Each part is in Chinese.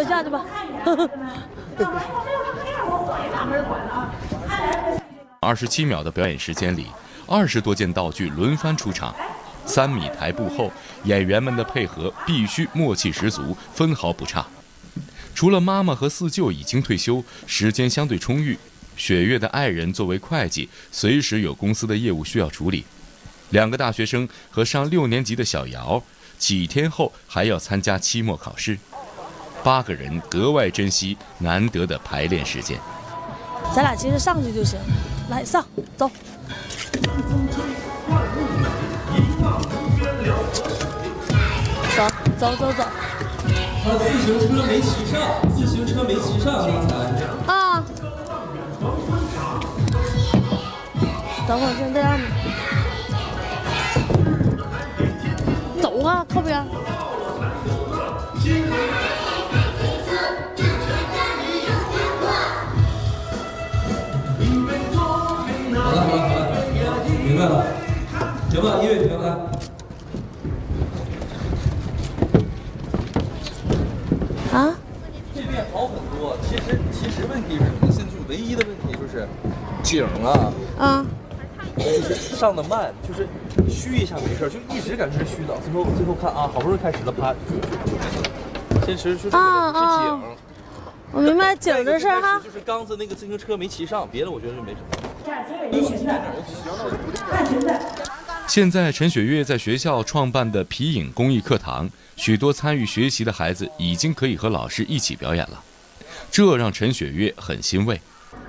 下去吧。 27秒的表演时间里，20多件道具轮番出场，3米台步后，演员们的配合必须默契十足，分毫不差。除了妈妈和四舅已经退休，时间相对充裕，雪月的爱人作为会计，随时有公司的业务需要处理。2个大学生和上6年级的小姚，几天后还要参加期末考试。8个人格外珍惜难得的排练时间。 咱俩其实上去就行，来上走。走。 他自行车没骑上，刚才。 啊。等会儿先这样。走啊，靠边。 好了，明白了。行吧，音乐停来。 啊？ 这边好很多。其实问题是什么？现在唯一的问题就是景啊。就是上的慢，就是虚一下没事，就一直感觉是虚的。最后看啊，好不容易开始了，啪，先是景。 我明白景的事哈。 就是刚子那个自行车没骑上，别的我觉得就没什么。 现在陈雪月在学校创办的皮影公益课堂，许多参与学习的孩子已经可以和老师一起表演了，这让陈雪月很欣慰。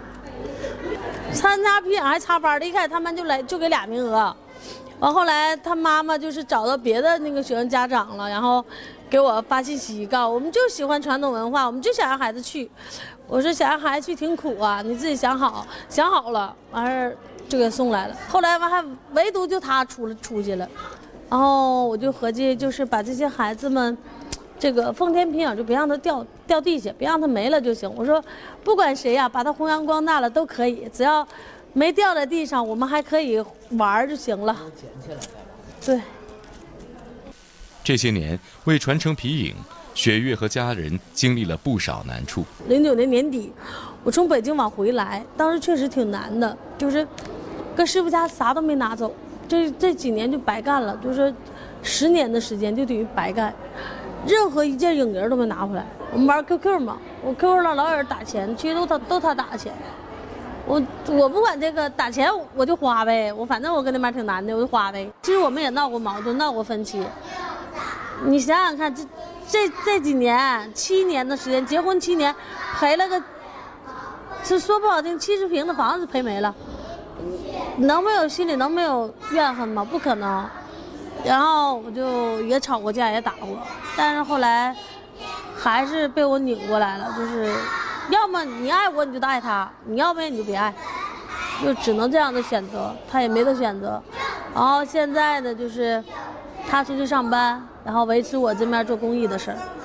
参加皮影还插班的，一开始他们就给2名额，完后来他妈妈就是找到别的那个学生家长了，然后给我发信息告我们就喜欢传统文化，我们就想让孩子去。我说想让孩子去挺苦啊，你自己想好了，完事就给送来了。后来完还唯独就他出去了，然后我就合计就是把这些孩子们。这个奉天皮影就别让它掉地下，别让它没了就行。我说，不管谁呀，把它弘扬光大了都可以，只要没掉在地上，我们还可以玩就行了。对。 这些年为传承皮影，雪月和家人经历了不少难处。 09年年底，我从北京往回来，当时确实挺难的，就是跟师傅家啥都没拿走，这几年就白干了，就是10年的时间就等于白干。任何一件影人都没拿回来。我们玩 QQ 嘛，我 QQ 上老有人打钱，其实都他打钱。我不管这个打钱，我就花呗。反正我跟那边挺难的，我就花呗。其实我们也闹过矛盾，闹过分歧。你想想看，这几年7年的时间，结婚7年，赔了个，这说不好听，70平的房子赔没了。能没有心里能没有怨恨吗？不可能。然后我就也吵过架，也打过，但是后来还是被我拧过来了。就是要么你爱我，你就得爱他；你要不然你就别爱，就只能这样的选择。他也没得选择。然后现在呢，就是他出去上班，然后维持我这边做公益的事儿。